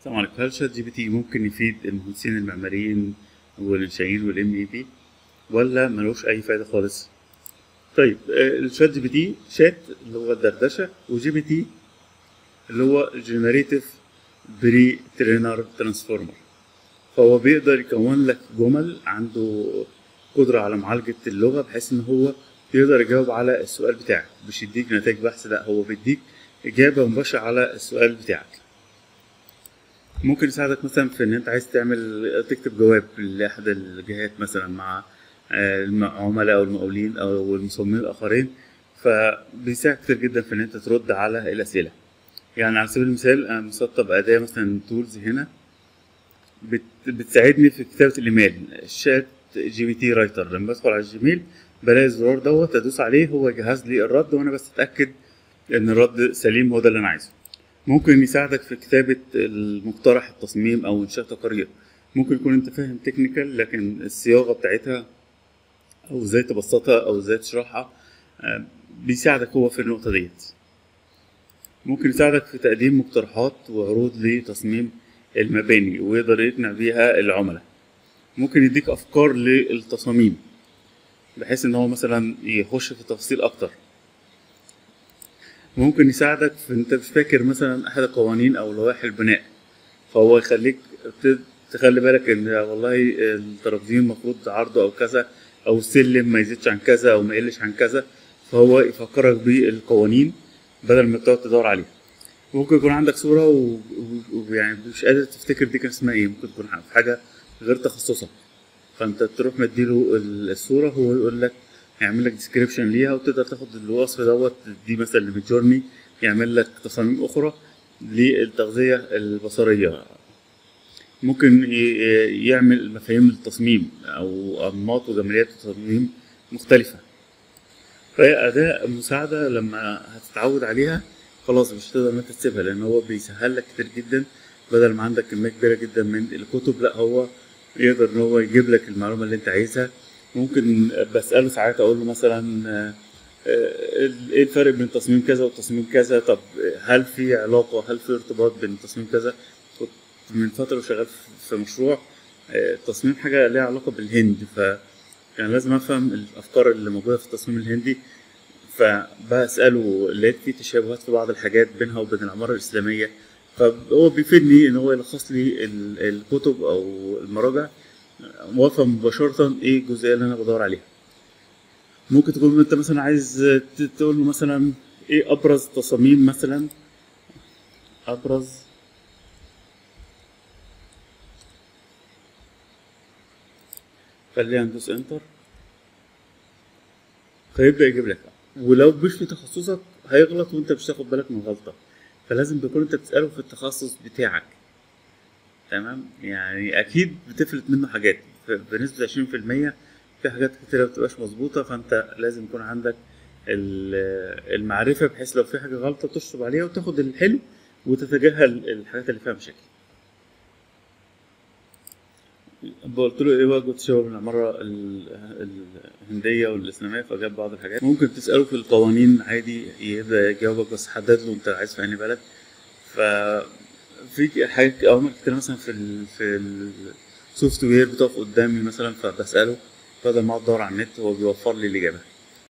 طبعا هل شات جي بي تي ممكن يفيد المهندسين المعماريين والإنشائيين والإم إي بي ولا ملوش أي فايدة خالص؟ طيب الشات جي بي تي شات اللي هو الدردشة، وجي بي تي اللي هو جنريتيف بري ترينر ترانسفورمر. فهو بيقدر يكون لك جمل، عنده قدرة على معالجة اللغة بحيث إن هو يقدر يجاوب على السؤال بتاعك، مش يديك نتائج بحث، لأ هو بيديك إجابة مباشرة على السؤال بتاعك. ممكن يساعدك مثلا في إن أنت عايز تكتب جواب لأحد الجهات مثلا مع العملاء أو المقاولين أو المصممين الآخرين، فبيساعد كتير جدا في إن أنت ترد على الأسئلة. يعني على سبيل المثال أنا مسطب أداة مثلا تولز هنا بتساعدني في كتابة الإيميل، شات جي بي تي رايتر. لما بدخل على الجيميل بلاقي الزرار دوت أدوس عليه هو يجهز لي الرد، وأنا بس أتأكد إن الرد سليم، هو ده اللي أنا عايزه. ممكن يساعدك في كتابة المقترح التصميم أو إنشاء تقارير. ممكن يكون أنت فاهم تكنيكال لكن الصياغة بتاعتها أو إزاي تبسطها أو إزاي تشرحها بيساعدك هو في النقطة ديت. ممكن يساعدك في تقديم مقترحات وعروض لتصميم المباني ويقدر يقنع بيها العملاء. ممكن يديك أفكار للتصاميم بحيث إن هو مثلا يخش في تفاصيل أكتر. ممكن يساعدك في أنت مش فاكر مثلا أحد القوانين أو لوائح البناء، فهو يخليك تخلي بالك إن والله الترابيزين المفروض عرضه أو كذا، أو السلم ما يزيدش عن كذا أو ما يقلش عن كذا، فهو يفكرك بالقوانين بدل ما تقعد تدور عليها. ممكن يكون عندك صورة ويعني مش قادر تفتكر دي كان اسمها ايه، ممكن تكون في حاجة غير تخصصك، فانت تروح مديله الصورة هو يقول لك، يعمل لك ديسكريبشن ليها، وتقدر تاخد الوصف دوت دي مثلا لميدجورني يعمل لك تصاميم أخرى للتغذية البصرية. ممكن يعمل مفاهيم التصميم أو أنماط وجماليات التصميم مختلفة. فهي أداة مساعدة لما هتتعود عليها خلاص مش هتقدر إن أنت تسيبها، لأن هو بيسهل لك كتير جدا. بدل ما عندك كمية كبيرة جدا من الكتب، لأ هو يقدر إن هو يجيب لك المعلومة اللي أنت عايزها. ممكن بسأله ساعات أقول له مثلا إيه الفرق بين تصميم كذا وتصميم كذا، طب هل في علاقة، هل في ارتباط بين تصميم كذا. كنت من فترة شغال في مشروع تصميم حاجة ليها علاقة بالهند، كان لازم افهم الافكار اللي موجوده في التصميم الهندي. فبساله لقيت في تشابهات في بعض الحاجات بينها وبين العماره الاسلاميه، فهو بيفيدني ان هو يلخص لي الكتب او المراجع وافهم مباشره ايه الجزئيه اللي انا بدور عليها. ممكن تكون انت مثلا عايز تقول له مثلا ايه ابرز تصاميم مثلا، ابرز خلينا ندوس انتر فيبدأ يجيب لك. ولو مش في تخصصك هيغلط وانت مش تاخد بالك من غلطة، فلازم تكون انت بتسأله في التخصص بتاعك. تمام، يعني اكيد بتفلت منه حاجات بنسبة 20%، في حاجات كتيرة مبتبقاش مظبوطة، فانت لازم يكون عندك المعرفة بحيث لو في حاجة غلطة تشطب عليها وتاخد الحلو وتتجاهل الحاجات اللي فيها مشاكل. قلت له ايه وجبة تشابه العمارة الهندية والإسلامية، فجاب بعض الحاجات. ممكن تسأله في القوانين عادي يبدأ يجاوبك، بس حدد له انت عايز في أنهي بلد. ففي حاجات أوامر كتير مثلا في السوفت وير بتقف قدامي مثلا، فبسأله بدل ما أقعد أدور على النت هو بيوفر لي الإجابة.